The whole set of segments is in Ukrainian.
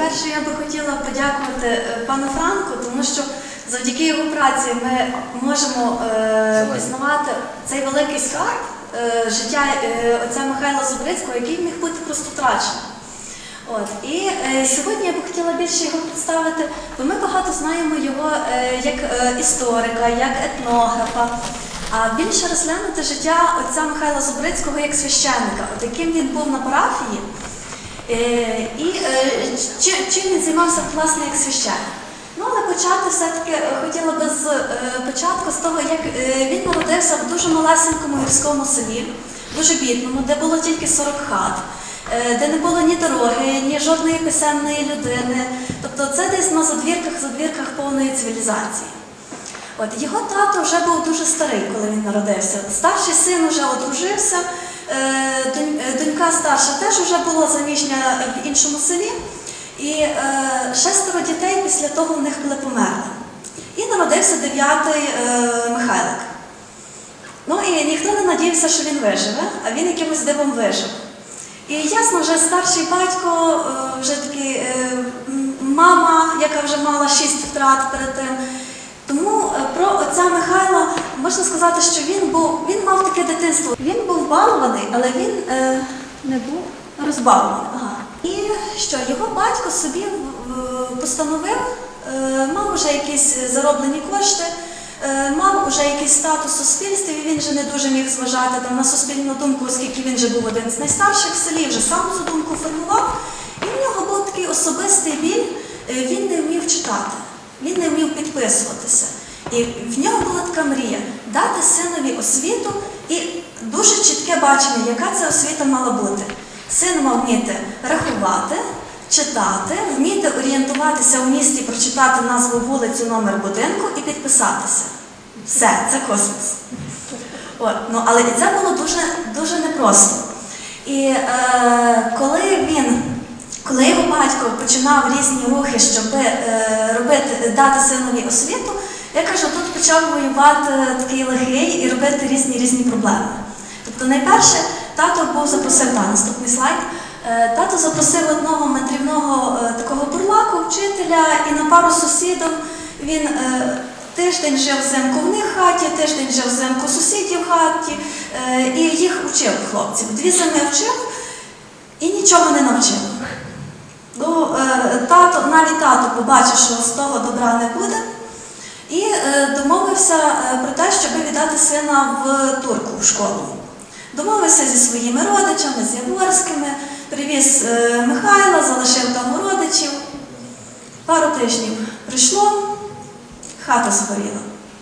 Найперше я би хотіла подякувати пану Франку, тому що завдяки його праці ми можемо пізнавати цей великий скарб життя отця Михайла Зубрицького, який міг бути просто втрачений. І сьогодні я б хотіла більше його представити, бо ми багато знаємо його як історика, як етнографа, а більше розглянути життя отця Михайла Зубрицького як священника, яким він був на парафії, і чим він займався, власне, як священник. Ну, але почати все-таки хотіла би з початку з того, як він народився в дуже малесенькому гірському селі, дуже бідному, де було тільки 40 хат, де не було ні дороги, ні жодної писемної людини. Тобто це десь на задвірках повної цивілізації. Його тато вже був дуже старий, коли він народився. Старший син вже одружився, донька старша теж вже була заміжня в іншому селі. І 6 дітей після того в них були померли. І народився 9-й Михайлик. Ну і ніхто не надіявся, що він виживе, а він якимось дивом вижив. І ясно, вже старший батько, вже такий мама, яка вже мала 6 втрат перед тим. Тому про отця Михайла можна сказати, що він мав таке дитинство. Він був балований, але він не був розбалований. І що, його батько собі постановив, мав вже якісь зароблені кошти, мав вже якийсь статус у суспільстві, і він вже не дуже міг зважати на суспільну думку, оскільки він вже був один з найстарших в селі, вже сам цю думку формував. І в нього був такий особистий біль, він не вмів читати, він не вмів підписуватися. І в нього була така мрія – дати синові освіту і дуже чітке бачення, яка ця освіта мала бути. Син мав вміти рахувати, читати, вміти орієнтуватися в місті, прочитати назву вулицю, номер будинку і підписатися. Все, це космос. Але і це було дуже непросто. І коли його батько починав різні рухи, щоб дати синові освіту, я кажу, тут почав воювати такий лихий і робити різні проблеми. Тобто найперше, тато запросив, наступний слайд, тато запросив одного мандрівного такого бурлаку, вчителя, і на пару сусідів він тиждень жив взимку в них в хаті, тиждень жив взимку сусідів в хаті, і їх вчив хлопців. 2 зими вчив і нічого не навчив. Навіть тато побачив, що з того добра не буде, і домовився про те, щоб віддати сина в Турку, в школу. Домовився зі своїми родичами, з Яворськими, привіз Михайла, залишив там у родичів. Пару тижнів прийшло, хата згоріла.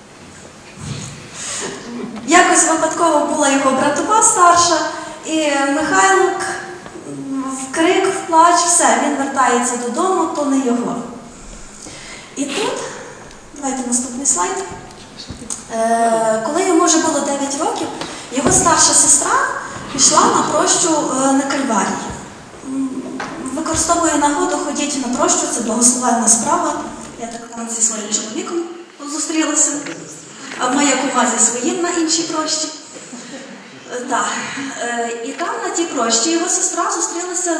Якось випадково була його братова старша, і Михайлик в крик, в плач, все, він вертається додому, то не його. І тут, давайте наступний слайд, коли йому вже було 9 років, його старша сестра пішла на прощу на Кальварії. Використовує нагоду, ходіть на прощу, це благословенна справа. Я так там зі своїм чоловіком зустрілася, а моя кума зі своїм на іншій прощі. І там на тій прощі його сестра зустрілася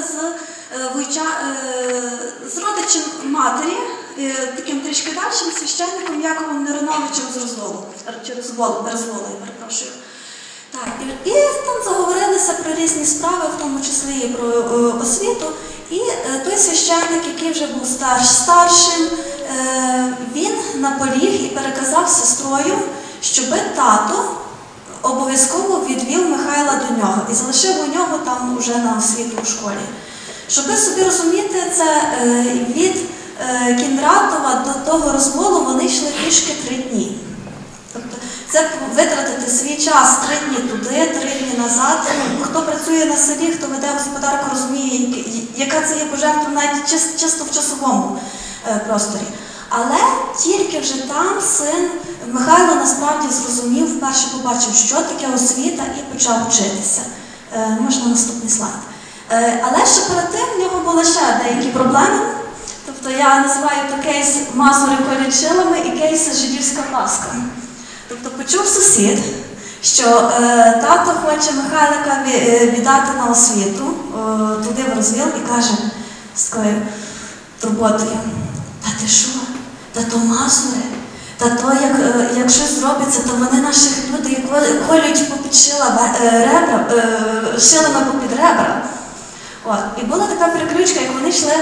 з родичем матері, таким трішки дальшим священником Яковом Нероновичем з Розволу, я перепрошую. І там заговорилися про різні справи, в тому числі і про освіту. І той священник, який вже був старшим, він наполіг і переказав сестрою, щоб тато обов'язково відвів Михайла до нього і залишив у нього там уже на освіту у школі. Щоб собі розуміти, це від Кіндратова до того Розволу вони йшли пішки 3 дні. Тобто це витратити свій час 3 дні туди, 3 дні назад. Хто працює на селі, хто веде господарку, розуміє, яка це є пожертва навіть чисто в часовому просторі. Але тільки вже там син Михайло насправді зрозумів, вперше побачив, що таке освіта, і почав вчитися. Можна наступний слайд. Але ще перед тим в нього були ще деякі проблеми. Тобто я називаю то кейс Мазури колють жилами і кейс жидівська Пасха. Тобто почув сусід, що тато хоче Михайлика віддати на освіту, туди в Розвіл, і каже: турботою. Та ти що? Та то мазури. Та то, як щось зробиться, то вони наших людей колють попід шилами попід ребра. От. І була така переключка, як вони йшли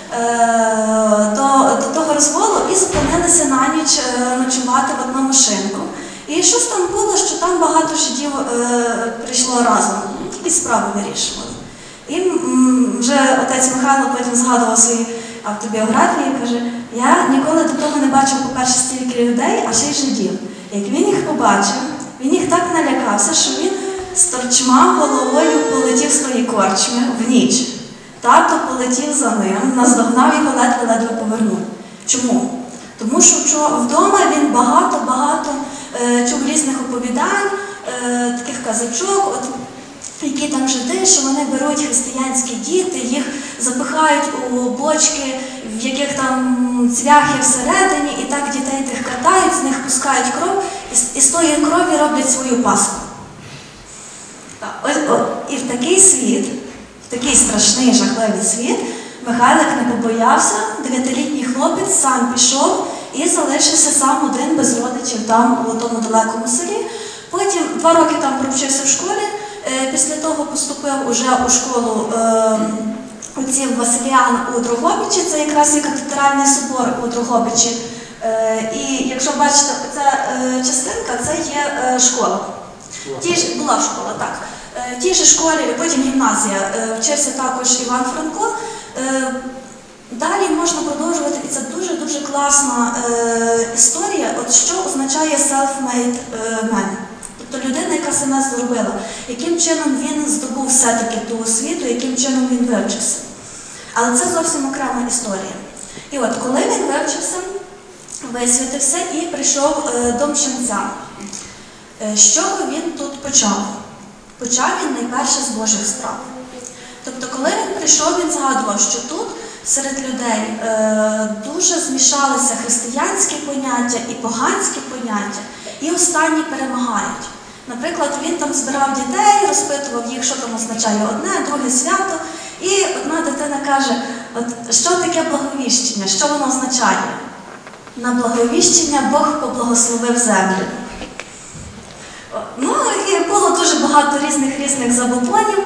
до того розволу і зупинилися на ніч ночувати в одному шинку. І щось там було, що там багато жидів прийшло разом, і справи вирішували. І вже отець Михайло потім згадував свої автобіографії і каже, я ніколи до того не бачив, по-перше, стільки людей, а ще й жидів. Як він їх побачив, він їх так налякався, що він з торчма головою полетів з тої корчми в ніч. Тато полетів за ним, наздогнав його, ледве-ледве повернув. Чому? Тому що вдома він багато чув різних оповідань, таких казочок, які там жиди, що вони беруть християнські діти, їх запихають у бочки, в яких там цвяхи всередині, і так дітей тих катають, з них пускають кров, і з тої крові роблять свою пасху. І в такий світ, в такий страшний, жахливий світ, Михайлик не побоявся, 9-літній хлопець сам пішов і залишився сам один без родичів там, у тому далекому селі. Потім 2 роки там провчився в школі, після того поступив уже у школу отців Василіян у Дрогобичі, це якраз є катедральний собор у Дрогобичі. І якщо бачите, ця частинка, це є школа. Була школа, так. В тій же школі, потім гімназія, вчився також Іван Франко. Далі можна продовжувати, і це дуже-дуже класна історія, от що означає self-made man. Тобто людина, яка себе зробила, яким чином він здобув все-таки ту освіту, яким чином він вивчився. Але це зовсім окрема історія. І от, коли він вивчився, висвітився і прийшов до мченця. З чого він тут почав? Почав він найперше з Божих справ. Тобто, коли він прийшов, він згадував, що тут серед людей дуже змішалися християнські поняття і поганські поняття, і останні перемагають. Наприклад, він там збирав дітей, розпитував їх, що там означає одне, друге свято, і одна дитина каже, от, що таке благовіщення, що воно означає? На благовіщення Бог поблагословив землю. Ну, і було дуже багато різних забобонів.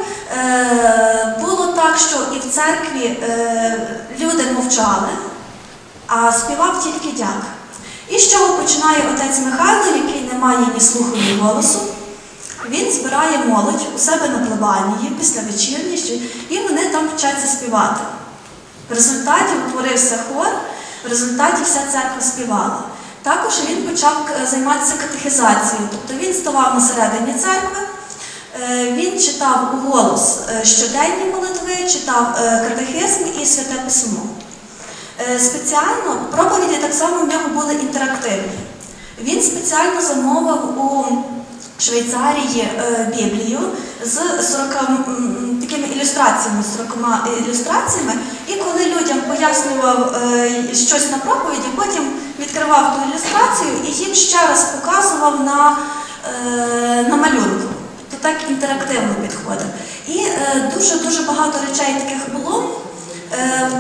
Було так, що і в церкві люди мовчали, а співав тільки дяк. І з чого починає отець Михайло, який не має ні слуху, ні голосу? Він збирає молодь у себе на плебанії після вечірні, і вони там вчаться співати. В результаті утворився хор, в результаті вся церква співала. Також він почав займатися катехизацією, тобто він ставав на середині церкви, він читав у голос щоденні молитви, читав катехизм і святе письмо. Спеціально проповіді так само в нього були інтерактивні. Він спеціально замовив у Швейцарії Біблію з 40 такими ілюстраціями, 40 ілюстраціями, і коли людям пояснював щось на проповіді, потім відкривав ту ілюстрацію і їм ще раз показував на малюнку. То так інтерактивно підходив. І дуже багато речей таких було. В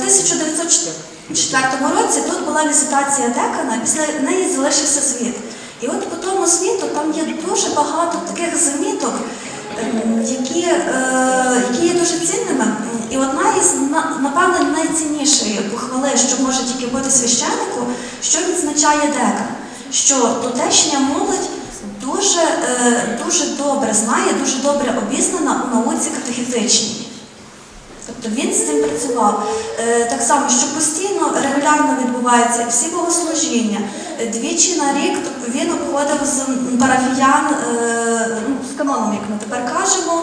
1904 році тут була візитація декана, після неї залишився звіт. І от по тому звіту там є дуже багато таких заміток, які є дуже цінними. І одна із, напевно, найціннішої похвали, що може тільки бути священнику, що відзначає декан, що тутешня молодь дуже добре знає, дуже добре обізнана у науці катехетичній. Тобто він з цим працював. Так само, що постійно, регулярно відбуваються всі богослужіння. Двічі на рік він обходив з парафіян, з каноном, як ми тепер кажемо,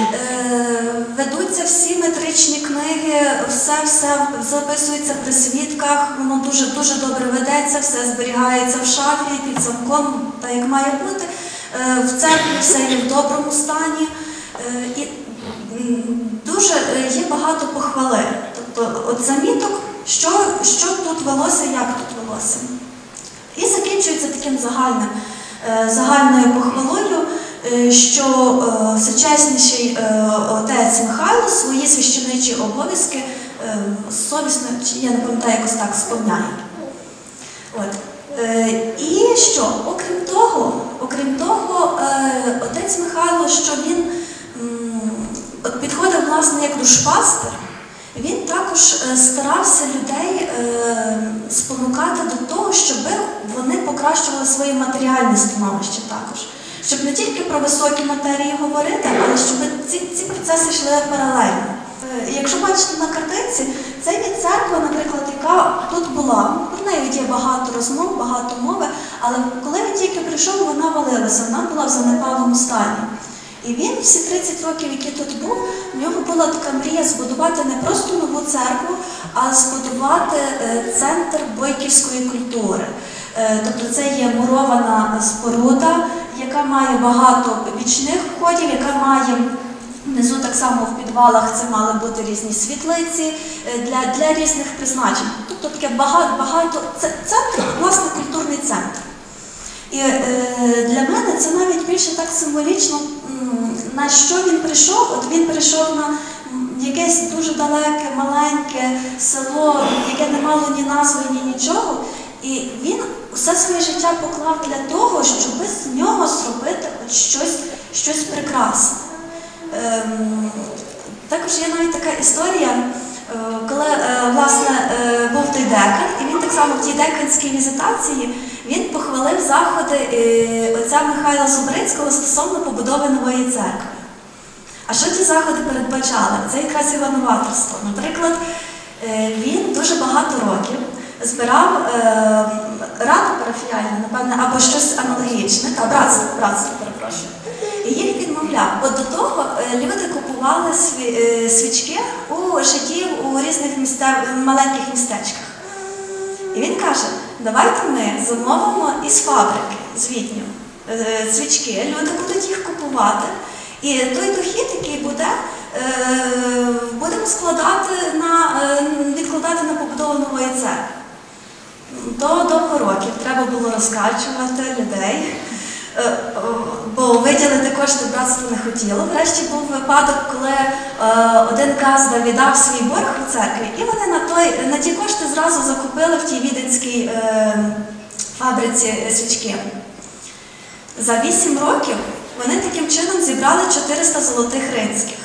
ведуться всі метричні книги, все записується при свідках, воно дуже добре ведеться, все зберігається в шафі, під замком, так як має бути. В церкві все є в доброму стані. І дуже є багато похвали. Тобто, от заміток, що тут велося, як тут велося. І закінчується таким загальною похвалою, що всечесніший отець Михайло свої священичі обов'язки совісно, чи я не пам'ятаю, якось так сповняє. І що? Окрім того, отець Михайло, що він підходив, власне, як душпастер, він також старався людей спонукати до того, щоб вони покращували своє матеріальне становище також. Щоб не тільки про високі матерії говорити, але щоб ці процеси йшли паралельно. Якщо бачите на картинці, це є церква, наприклад, яка тут була. Про неї є багато розмов, багато мови, але коли він тільки прийшов, вона валилася, вона була в занепалому стані. І він всі 30 років, які тут був, в нього була така мрія збудувати не просто нову церкву, а збудувати центр бойківської культури. Тобто це є мурована споруда, яка має багато бічних входів, яка має внизу так само в підвалах це мали бути різні світлиці для різних призначень. Тобто таке багато це центр, власне, культурний центр. І для мене це навіть більше так символічно, на що він прийшов. От він прийшов на якесь дуже далеке, маленьке село, яке не мало ні назви, ні нічого. І він усе своє життя поклав для того, щоб з нього зробити щось прекрасне. Також є навіть така історія, коли, власне, був той декан, і він так само в тій деканській візитації він похвалив заходи отця Михайла Зубрицького стосовно побудови нової церкви. А що ті заходи передбачали? Це якраз його новаторство. Наприклад, він дуже багато років збирав раду парафіяльну, напевне, або щось аналогічне, братство, перепрошую. І їх відмовляв. Бо до того люди купували свічки у жидів у різних маленьких містечках. І він каже, давайте ми замовимо із фабрики, з Відню, свічки, люди будуть їх купувати. І той дохід, який буде, будемо відкладати на побудову нової церкви. Довго років треба було розкачувати людей, бо виділити кошти братство не хотіло. Врешті був випадок, коли один казда віддав свій борг у церкві, і вони на ті кошти зразу закупили в тій віденській фабриці свічки. За 8 років вони таким чином зібрали 400 золотих римських.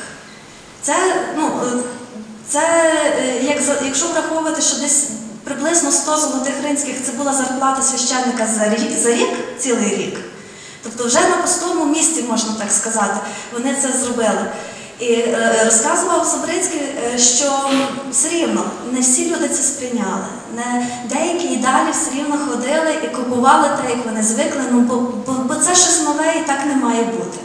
Якщо враховувати, що десь приблизно 100 золотих римських це була зарплата священника за рік, цілий рік. Тобто вже на пустому місці, можна так сказати, вони це зробили. І розказував Зубрицький, що все рівно не всі люди це сприйняли. Деякі і далі все рівно ходили і купували те, як вони звикли, бо це щось нове і так не має бути.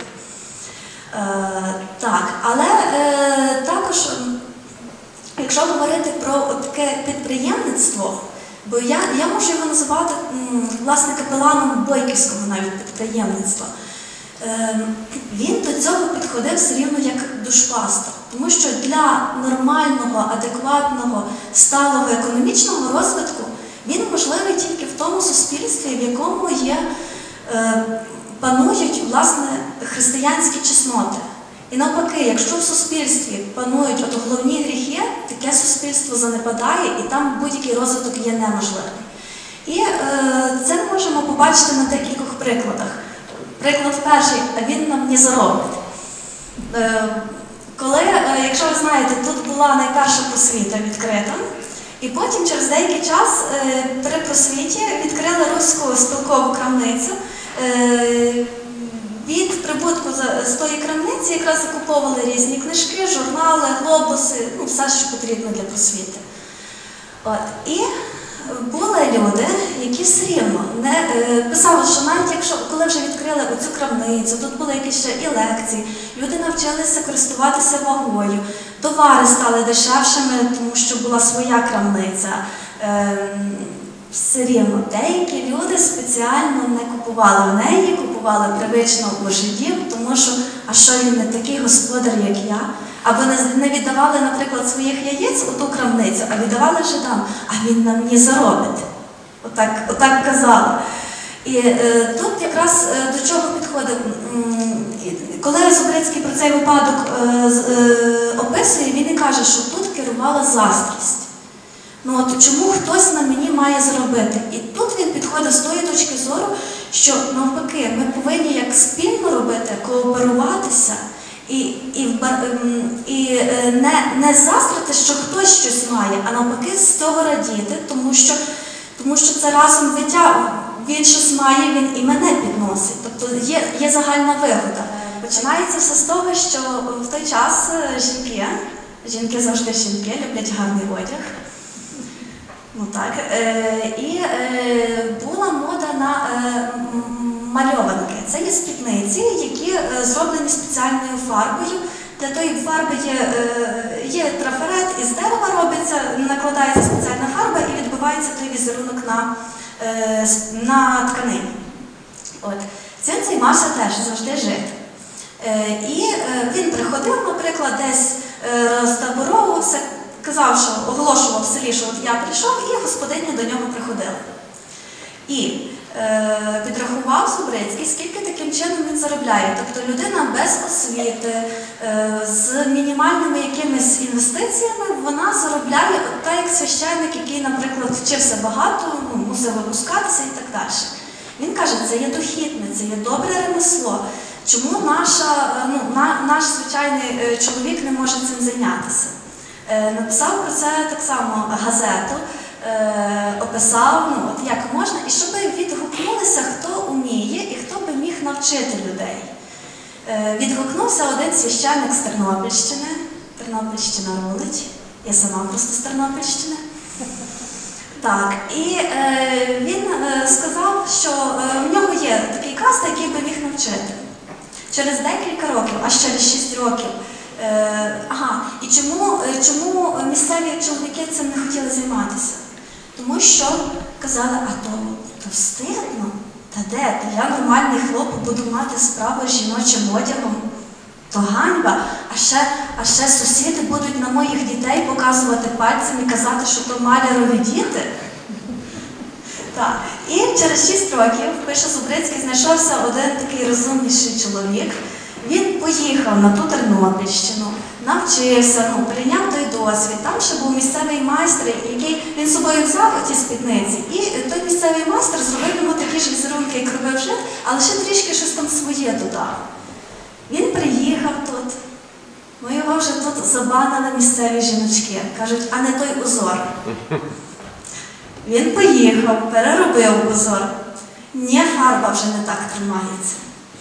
Але також, якщо говорити про таке підприємництво, бо я можу його називати, власне, капеланом бойківського навіть підприємництва, він до цього підходив все рівно як душпастер. Тому що для нормального, адекватного, сталого економічного розвитку він можливий тільки в тому суспільстві, в якому панують, власне, християнські чесноти. І навпаки, якщо в суспільстві панують головні гріхи, таке суспільство занепадає і там будь-який розвиток є неможливий. І це ми можемо побачити на декількох прикладах. Приклад перший, а він нам не заробить. Якщо ви знаєте, тут була найперша просвіта відкрита, і потім через деякий час при просвіті відкрили руську спілкову крамницю. Від прибутку з тої крамниці якраз закуповували різні книжки, журнали, глобуси, все, що потрібно для просвіти. І були люди, які все рівно писали, що навіть коли вже відкрили оцю крамницю, тут були якісь ще і лекції, люди навчилися користуватися вагою, товари стали дешевшими, тому що була своя крамниця. Все рівно деякі люди спеціально не купували в неї, купували привично у жидів, тому що, а що він не такий господар, як я? Або не віддавали, наприклад, своїх яєць у ту крамницю, а віддавали жидам, а він нам не заробить. Отак казали. І тут якраз до чого підходить, коли Зубрицький про цей випадок описує, він і каже, що тут керував керувала заздрість. Ну от чому хтось на мені має заробити? І тут він підходить з тої точки зору, що навпаки, ми повинні як спільно робити, кооперуватися і не заздрити, що хтось щось має, а навпаки з цього радіти, тому що це разом він щось має, він і мене підносить. Тобто є загальна вигода. Починається все з того, що в той час жінки завжди жінки, люблять гарний одяг. Ну так. І була мода на мальованки. Це є спідниці, які зроблені спеціальною фарбою. Для тої фарби є трафарет, із дерева робиться, накладається спеціальна фарба і відбивається той візерунок на тканині. От. Цим займався теж завжди жит. І він приходив, наприклад, десь розтаборовувався, казав, що оголошував в селі, що от я прийшов, і господині до нього приходили. І підрахував Зубрицький, скільки таким чином він заробляє. Тобто людина без освіти, з мінімальними якимись інвестиціями, вона заробляє от так, як священник, який, наприклад, вчився багато, мусив випускатися і так далі. Він каже, це є дохідне, це є добре ремесло. Чому наш звичайний чоловік не може цим зайнятися? Написав про це так само газету, описав, як можна, і щоб відгукнулися, хто вміє і хто би міг навчити людей. Відгукнувся один священник з Тернопільщини, Тернопільщина рулить, я сама просто з Тернопільщини. Так, і він сказав, що в нього є такий каста, який би міг навчити. Через декілька років, аж через 6 років. І чому місцеві чоловіки цим не хотіли займатися? Тому що казали, то встидно, та де, то я нормальний хлоп буду мати справу з жіночим одягом, то ганьба, а ще сусіди будуть на моїх дітей показувати пальцем і казати, що то малярові діти. Так. І через 6 років, пише Зубрицький, знайшовся один такий розумніший чоловік. Він поїхав на ту Тернопільщину, навчився, перейняв той досвід. Там ще був місцевий майстер, який він з собою взяв оті спідниці. І той місцевий майстер зробив йому такі ж візерунки, як робив жит, але ще трішки щось там своє додав. Він приїхав тут. Його вже тут забанили місцеві жіночки. Кажуть, а не той узор. Він поїхав, переробив узор. Ні, фарба вже не так тримається.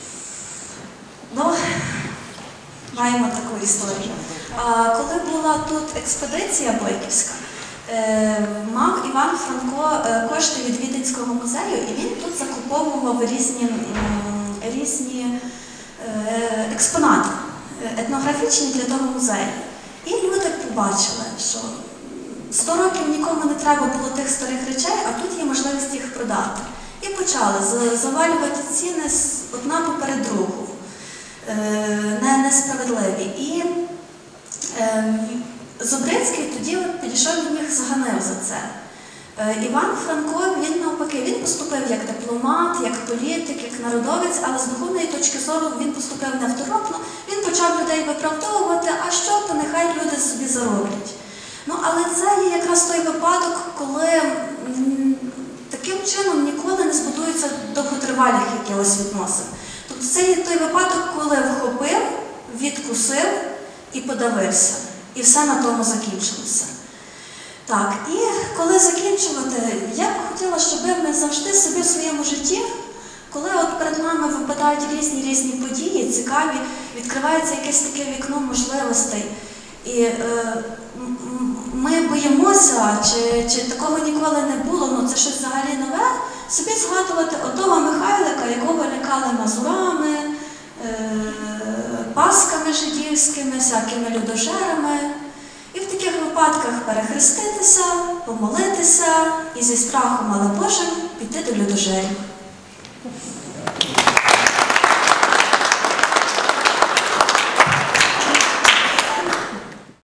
Маємо таку історію. Коли була тут експедиція Бойківська, мав Іван Франко кошти від Віденського музею, і він тут закуповував різні експонати, етнографічні для того музею. І люди побачили, що 100 років нікому не треба було тих старих речей, а тут є можливість їх продати. І почали завалювати ціни одна поперед другу. Несправедливі. І Зубрицький тоді підійшов і їх заганив за це. Іван Франко, він навпаки, він поступив як дипломат, як політик, як народовець, але з духовної точки зору він поступив невторопно, він почав людей виправдовувати, а що, то нехай люди собі зароблять. Але це є якраз той випадок, коли таким чином ніколи не збудується довготривалих якихось відносин. Тобто це є той випадок, коли вхопив, відкусив і подавився. І все на тому закінчилося. Так, і коли закінчувати, я б хотіла, щоб ми завжди собі в своєму житті, коли от перед нами випадають різні події, цікаві, відкривається якесь таке вікно можливостей, і ми боїмося, чи такого ніколи не було, це щось взагалі нове, собі згадувати отого Михайлика, якого лякали мазурами, пасками жидівськими, всякими людожерами. І в таких випадках перехреститися, помолитися і зі страхом, але Божим, піти до людожерів.